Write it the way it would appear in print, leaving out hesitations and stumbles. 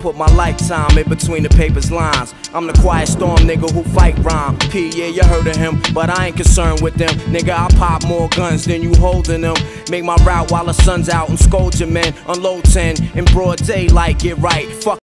put my lifetime in between the paper's lines. I'm the quiet storm nigga who fight rhyme. P, yeah, you heard of him, but I ain't concerned with them. Nigga, I pop more guns than you holding them. Make my route while the sun's out and scold your men. Unload 10 in broad daylight, get right. Fuck